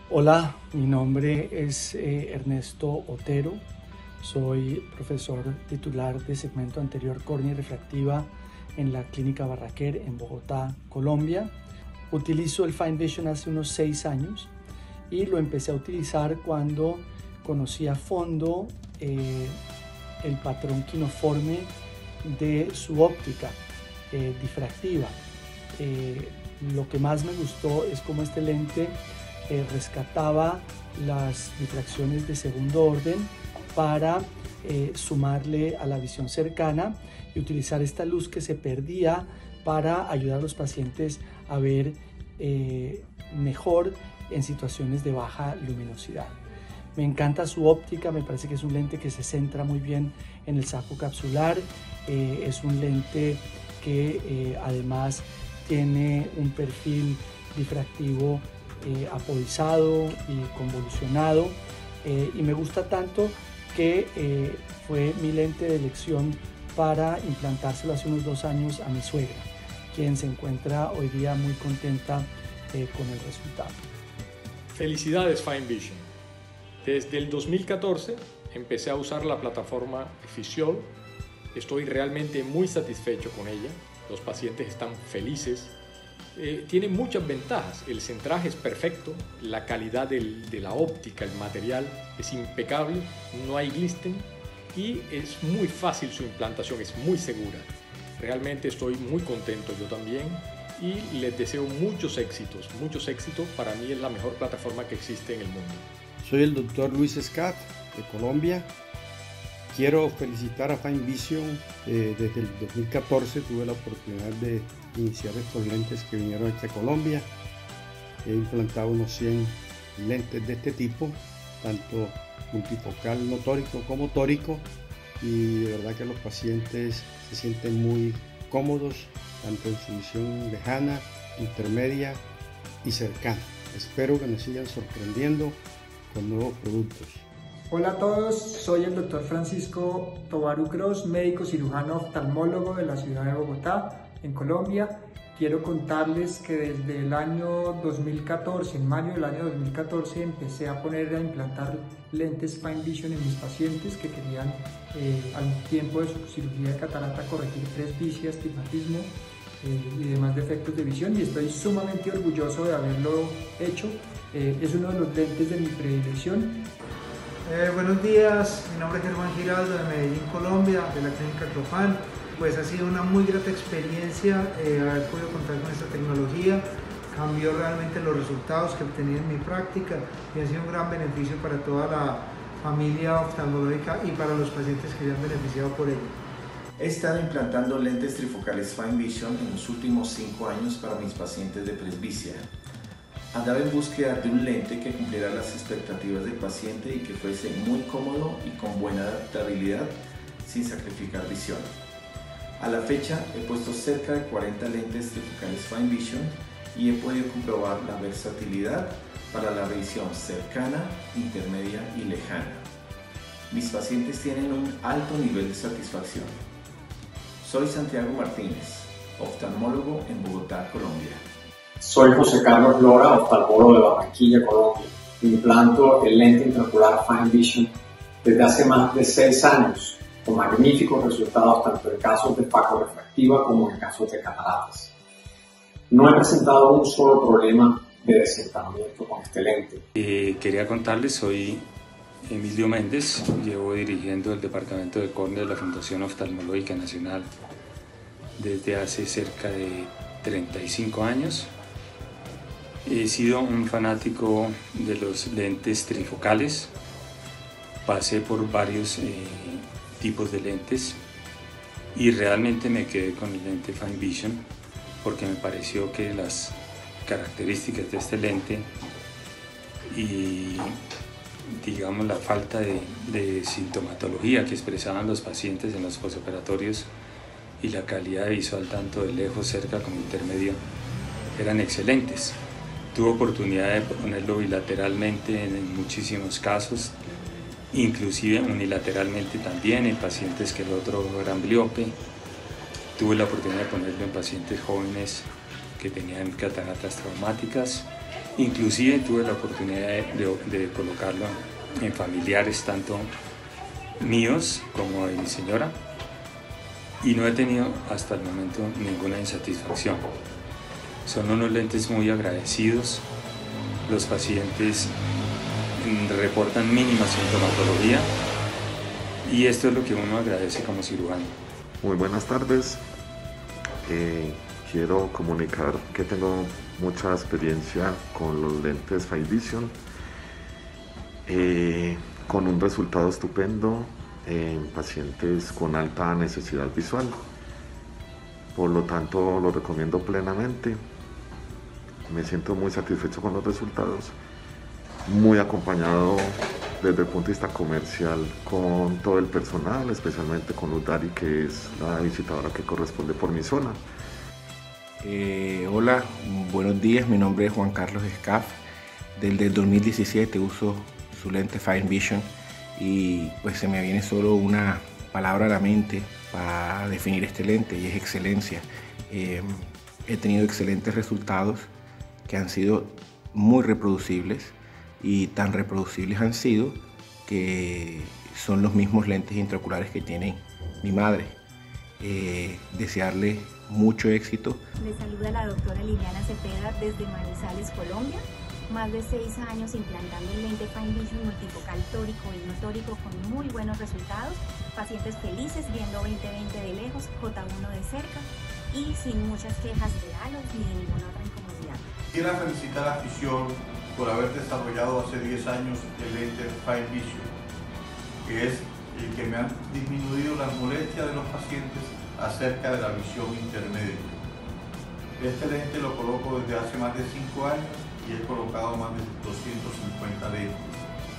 Hola, mi nombre es Ernesto Otero, soy profesor titular de segmento anterior córnea y refractiva en la Clínica Barraquer en Bogotá, Colombia. Utilizo el Fine Vision hace unos 6 años y lo empecé a utilizar cuando conocí a fondo el patrón quinoforme de su óptica difractiva. Lo que más me gustó es cómo este lente rescataba las difracciones de segundo orden para sumarle a la visión cercana y utilizar esta luz que se perdía para ayudar a los pacientes a ver mejor en situaciones de baja luminosidad. Me encanta su óptica, me parece que es un lente que se centra muy bien en el saco capsular, es un lente que además tiene un perfil difractivo apodizado y convolucionado, y me gusta tanto que fue mi lente de elección para implantárselo hace unos 2 años a mi suegra, quien se encuentra hoy día muy contenta con el resultado. Felicidades Fine Vision. Desde el 2014 empecé a usar la plataforma Physiol. Estoy realmente muy satisfecho con ella. Los pacientes están felices. Tiene muchas ventajas. El centraje es perfecto, la calidad de la óptica, el material es impecable, no hay glisten y es muy fácil su implantación, es muy segura. Realmente estoy muy contento yo también y les deseo muchos éxitos. Para mí es la mejor plataforma que existe en el mundo. Soy el doctor Luis Escat de Colombia. Quiero felicitar a Fine Vision. Desde el 2014 tuve la oportunidad de iniciar estos lentes que vinieron aquí a Colombia. He implantado unos 100 lentes de este tipo, tanto multifocal no tórico como tórico, y de verdad que los pacientes se sienten muy cómodos, tanto en su visión lejana, intermedia y cercana. Espero que nos sigan sorprendiendo con nuevos productos. Hola a todos, soy el doctor Francisco Tovaru Cross, médico cirujano oftalmólogo de la ciudad de Bogotá, en Colombia. Quiero contarles que desde el año 2014, en mayo del año 2014, empecé a implantar lentes Fine Vision en mis pacientes que querían al tiempo de su cirugía de catarata corregir presbicia, astigmatismo y demás defectos de visión, y estoy sumamente orgulloso de haberlo hecho. Es uno de los lentes de mi predilección. Buenos días, mi nombre es Germán Giraldo de Medellín, Colombia, de la clínica Clofan. Pues ha sido una muy grata experiencia haber podido contar con esta tecnología. Cambió realmente los resultados que obtenía en mi práctica y ha sido un gran beneficio para toda la familia oftalmológica y para los pacientes que se han beneficiado por ello. He estado implantando lentes trifocales Fine Vision en los últimos 5 años para mis pacientes de presbicia. Andaba en búsqueda de un lente que cumpliera las expectativas del paciente y que fuese muy cómodo y con buena adaptabilidad sin sacrificar visión. A la fecha he puesto cerca de 40 lentes trifocales Fine Vision y he podido comprobar la versatilidad para la visión cercana, intermedia y lejana. Mis pacientes tienen un alto nivel de satisfacción. Soy Santiago Martínez, oftalmólogo en Bogotá, Colombia. Soy José Carlos Lora, oftalmólogo de Barranquilla, Colombia. Implanto el lente intraocular Fine Vision desde hace más de 6 años, con magníficos resultados tanto en casos de facorefractiva como en casos de cataratas. No he presentado un solo problema de desencanamiento con este lente. Quería contarles, soy Emilio Méndez, llevo dirigiendo el Departamento de Córnea de la Fundación Oftalmológica Nacional desde hace cerca de 35 años. He sido un fanático de los lentes trifocales, pasé por varios tipos de lentes y realmente me quedé con el lente Fine Vision porque me pareció que las características de este lente y digamos la falta de sintomatología que expresaban los pacientes en los postoperatorios y la calidad visual tanto de lejos, cerca como intermedio eran excelentes. Tuve oportunidad de ponerlo bilateralmente en muchísimos casos, inclusive unilateralmente también en pacientes que el otro era ambliope. Tuve la oportunidad de ponerlo en pacientes jóvenes que tenían cataratas traumáticas Inclusive tuve la oportunidad de colocarlo en familiares, tanto míos como de mi señora, y no he tenido hasta el momento ninguna insatisfacción. Son unos lentes muy agradecidos, los pacientes reportan mínima sintomatología y esto es lo que uno agradece como cirujano. Muy buenas tardes, quiero comunicar que tengo mucha experiencia con los lentes Fine Vision, con un resultado estupendo en pacientes con alta necesidad visual. Por lo tanto, lo recomiendo plenamente. Me siento muy satisfecho con los resultados, muy acompañado desde el punto de vista comercial con todo el personal, especialmente con Luz Dari, que es la visitadora que corresponde por mi zona. Hola, buenos días, mi nombre es Juan Carlos Escaf. Desde el 2017 uso su lente Fine Vision y pues se me viene solo una palabra a la mente para definir este lente y es excelencia. He tenido excelentes resultados que han sido muy reproducibles y tan reproducibles han sido que son los mismos lentes intraoculares que tiene mi madre. Desearle mucho éxito. Le saluda la doctora Liliana Cepeda desde Manizales, Colombia. Más de 6 años implantando el lente Fine Vision multifocal tórico y no tórico con muy buenos resultados. Pacientes felices viendo 20/20 de lejos, J1 de cerca y sin muchas quejas de halos ni de ninguna otra incomodidad. Quiero felicitar a Fisiol por haber desarrollado hace 10 años el lente Fine Vision, que es el que me ha disminuido las molestias de los pacientes acerca de la visión intermedia. Este lente lo coloco desde hace más de 5 años y he colocado más de 250 lentes.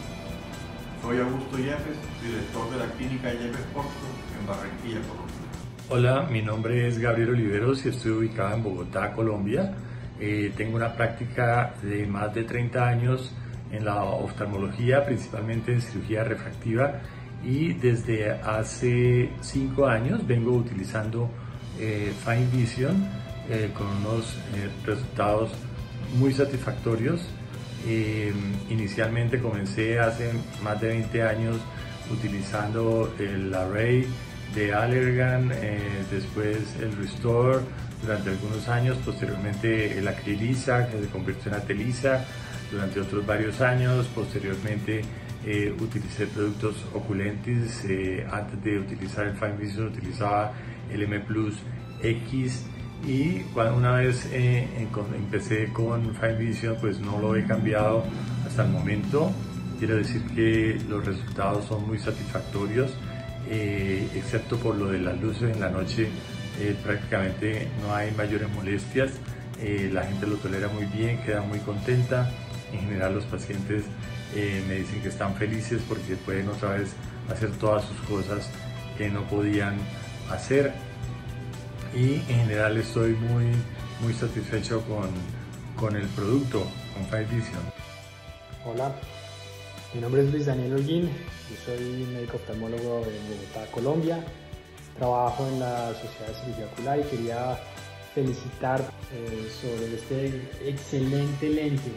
Soy Augusto Yepes, director de la clínica Yepes Porto en Barranquilla, Colombia. Hola, mi nombre es Gabriel Oliveros y estoy ubicado en Bogotá, Colombia. Tengo una práctica de más de 30 años en la oftalmología, principalmente en cirugía refractiva, y desde hace 5 años vengo utilizando Fine Vision con unos resultados muy satisfactorios. Inicialmente comencé hace más de 20 años utilizando el Array de Allergan, después el Restore durante algunos años, posteriormente el Acrylisa, que se convirtió en Atelisa durante otros varios años, posteriormente utilicé productos Oculentis. Antes de utilizar el Fine Vision utilizaba el M Plus X, y una vez empecé con Fine Vision pues no lo he cambiado hasta el momento. Quiero decir que los resultados son muy satisfactorios, excepto por lo de las luces en la noche. Prácticamente no hay mayores molestias, la gente lo tolera muy bien, queda muy contenta. En general los pacientes me dicen que están felices porque pueden otra vez hacer todas sus cosas que no podían hacer, y en general estoy muy satisfecho con el producto, con Fine Vision. Hola, mi nombre es Luis Daniel Holguín, yo soy médico oftalmólogo en Bogotá, Colombia. Trabajo en la Sociedad de Cirugía Ocular y quería felicitar sobre este excelente lente.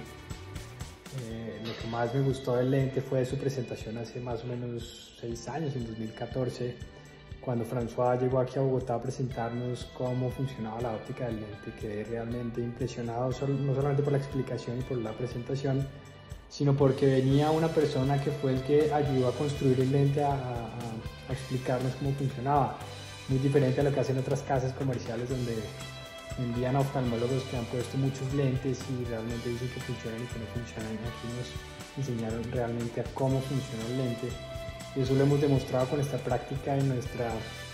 Lo que más me gustó del lente fue su presentación hace más o menos 6 años, en 2014, cuando François llegó aquí a Bogotá a presentarnos cómo funcionaba la óptica del lente. Quedé realmente impresionado, no solamente por la explicación y por la presentación, sino porque venía una persona que fue el que ayudó a construir el lente a explicarnos cómo funcionaba. Muy diferente a lo que hacen otras casas comerciales donde envían a oftalmólogos que han puesto muchos lentes y realmente dicen que funcionan y que no funcionan. Aquí nos enseñaron realmente a cómo funciona el lente, y eso lo hemos demostrado con esta práctica y nuestra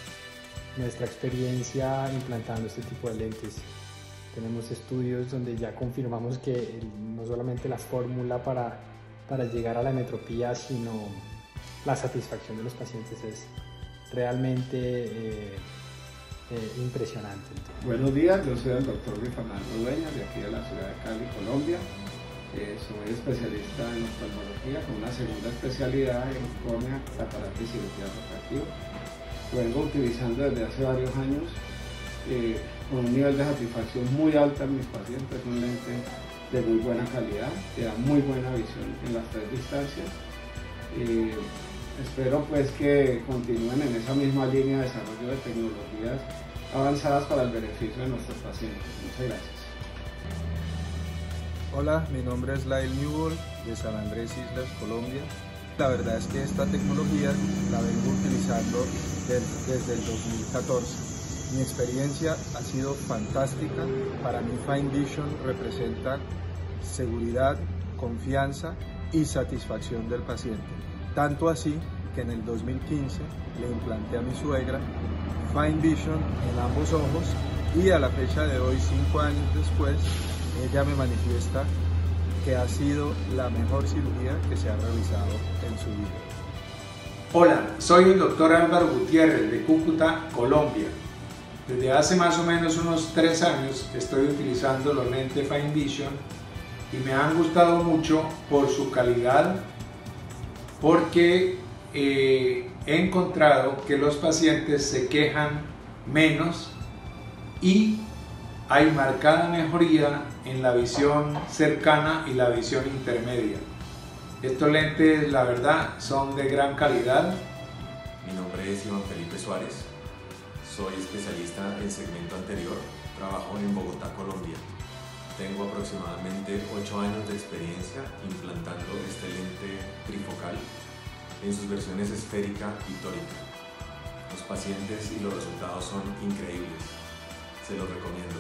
experiencia implantando este tipo de lentes. Tenemos estudios donde ya confirmamos que no solamente la fórmula para llegar a la metropía, sino la satisfacción de los pacientes es realmente impresionante. Buenos días, yo soy el doctor Fernando Dueñas, de aquí de la ciudad de Cali, Colombia. Soy especialista en oftalmología con una segunda especialidad en córnea, catarata y cirugía refractiva. Lo vengo utilizando desde hace varios años con un nivel de satisfacción muy alto en mis pacientes. Es un lente de muy buena calidad, te da muy buena visión en las 3 distancias. Espero pues que continúen en esa misma línea de desarrollo de tecnologías avanzadas para el beneficio de nuestros pacientes. Muchas gracias. Hola, mi nombre es Lael Newell de San Andrés Islas, Colombia. La verdad es que esta tecnología la vengo utilizando desde el 2014. Mi experiencia ha sido fantástica. Para mí Fine Vision representa seguridad, confianza y satisfacción del paciente. Tanto así que en el 2015 le implanté a mi suegra Fine Vision en ambos ojos y a la fecha de hoy, 5 años después, ella me manifiesta que ha sido la mejor cirugía que se ha realizado en su vida. Hola, soy el doctor Álvaro Gutiérrez de Cúcuta, Colombia. Desde hace más o menos unos 3 años estoy utilizando los lentes Fine Vision y me han gustado mucho por su calidad, porque he encontrado que los pacientes se quejan menos y hay marcada mejoría en la visión cercana y la visión intermedia. Estos lentes, la verdad, son de gran calidad. Mi nombre es Iván Felipe Suárez, soy especialista en segmento anterior, trabajo en Bogotá, Colombia. Tengo aproximadamente 8 años de experiencia implantando este lente trifocal en sus versiones esférica y tórica. Los pacientes y los resultados son increíbles. Se los recomiendo.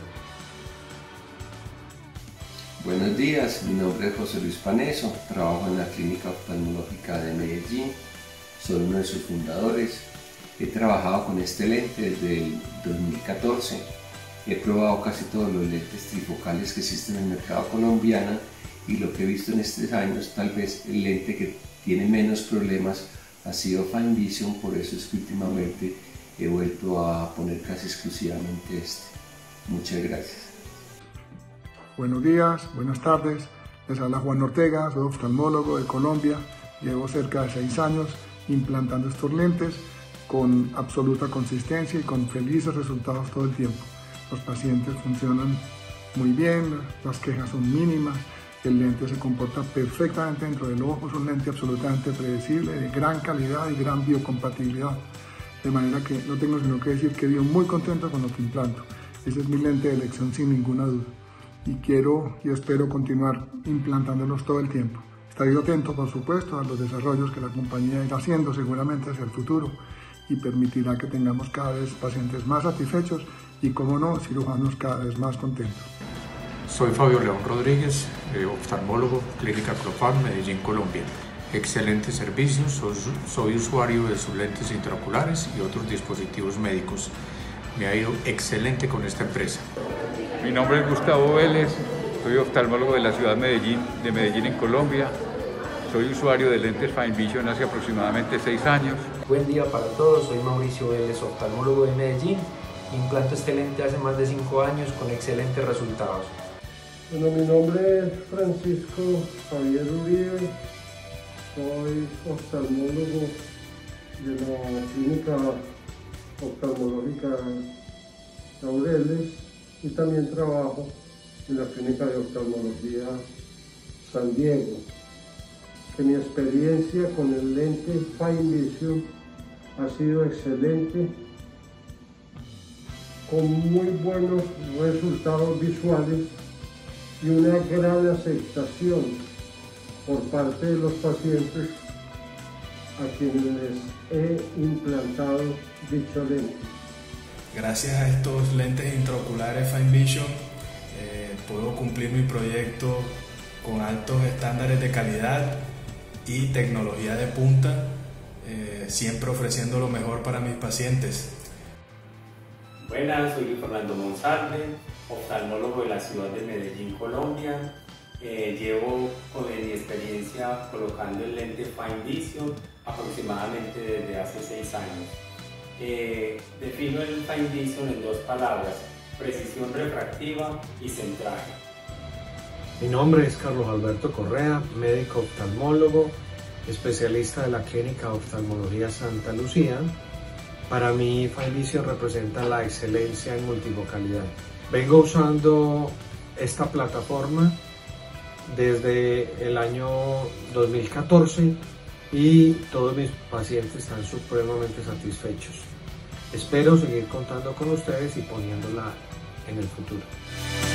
Buenos días, mi nombre es José Luis Paneso, trabajo en la Clínica Oftalmológica de Medellín, soy uno de sus fundadores. He trabajado con este lente desde el 2014, he probado casi todos los lentes trifocales que existen en el mercado colombiano y lo que he visto en estos años, tal vez el lente que tiene menos problemas ha sido Fine Vision, por eso es que últimamente he vuelto a poner casi exclusivamente este. Muchas gracias. Buenos días, buenas tardes. Les habla Juan Ortega, soy oftalmólogo de Colombia. Llevo cerca de 6 años implantando estos lentes con absoluta consistencia y con felices resultados todo el tiempo. Los pacientes funcionan muy bien, las quejas son mínimas, el lente se comporta perfectamente dentro del ojo, es un lente absolutamente predecible, de gran calidad y gran biocompatibilidad. De manera que no tengo sino que decir que vivo muy contento con lo que implanto. Ese es mi lente de elección sin ninguna duda. Y quiero y espero continuar implantándolos todo el tiempo. Estaré atento, por supuesto, a los desarrollos que la compañía irá haciendo seguramente hacia el futuro y permitirá que tengamos cada vez pacientes más satisfechos y, como no, cirujanos cada vez más contentos. Soy Fabio León Rodríguez, oftalmólogo, Clínica Clofam, Medellín, Colombia. Excelente servicio, soy usuario de sus lentes intraoculares y otros dispositivos médicos. Me ha ido excelente con esta empresa. Mi nombre es Gustavo Vélez, soy oftalmólogo de la ciudad de Medellín en Colombia. Soy usuario de lentes Fine Vision hace aproximadamente 6 años. Buen día para todos, soy Mauricio Vélez, oftalmólogo de Medellín. Implanto este lente hace más de 5 años con excelentes resultados. Bueno, mi nombre es Francisco Javier Uribe, soy oftalmólogo de la Clínica Oftalmológica Laureles y también trabajo en la Clínica de Oftalmología San Diego. Que mi experiencia con el lente Fine Vision ha sido excelente, con muy buenos resultados visuales y una gran aceptación por parte de los pacientes a quienes he implantado dicho lente. Gracias a estos lentes intraoculares Fine Vision puedo cumplir mi proyecto con altos estándares de calidad y tecnología de punta, siempre ofreciendo lo mejor para mis pacientes. Buenas, soy Luis Fernando Monsalve, oftalmólogo de la ciudad de Medellín, Colombia. Llevo mi experiencia colocando el lente Fine Vision aproximadamente desde hace 6 años. Defino el Fine Vision en 2 palabras: precisión refractiva y centraje. Mi nombre es Carlos Alberto Correa, médico oftalmólogo, especialista de la Clínica Oftalmología Santa Lucía. Para mí, Fine Vision representa la excelencia en multifocalidad. Vengo usando esta plataforma desde el año 2014 y todos mis pacientes están supremamente satisfechos. Espero seguir contando con ustedes y poniéndola en el futuro.